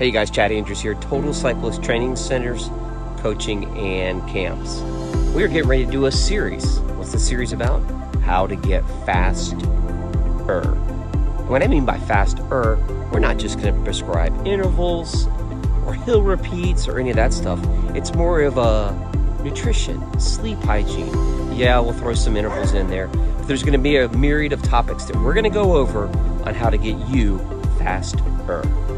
Hey guys, Chad Andrews here, Total Cyclist Training Centers, Coaching and Camps. We're getting ready to do a series. What's the series about? How to get faster. What I mean by faster, we're not just going to prescribe intervals or hill repeats or any of that stuff. It's more of a nutrition, sleep hygiene. Yeah, we'll throw some intervals in there. But there's going to be a myriad of topics that we're going to go over on how to get you faster.